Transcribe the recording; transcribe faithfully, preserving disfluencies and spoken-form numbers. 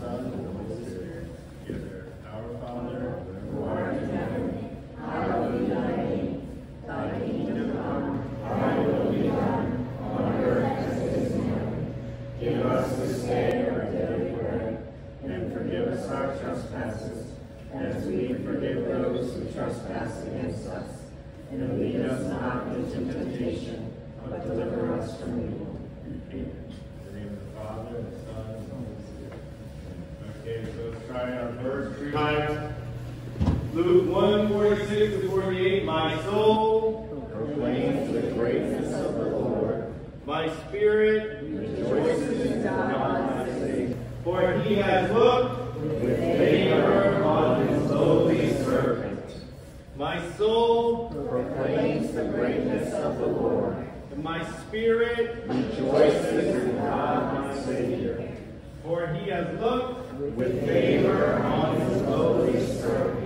Son, and the Holy Spirit. Together, our Father, who art in heaven, hallowed be thy name. Thy kingdom come, thy will be done, on earth as it is in heaven. Give us this day our daily bread, and forgive us our trespasses, as we forgive those who trespass against us. And lead us not into temptation, but deliver us from evil. Amen. In the name of the Father, and the Son, and the Holy Spirit. Okay, so let's try our verse three times. Luke one, forty-six to forty-eight. My soul proclaims the greatness of the Lord. My spirit rejoices in God my Savior. For he has looked with favor on his lowly servant. My soul proclaims the greatness of the Lord. And my spirit rejoices in God my Savior. For he has looked with favor on his lowly servant.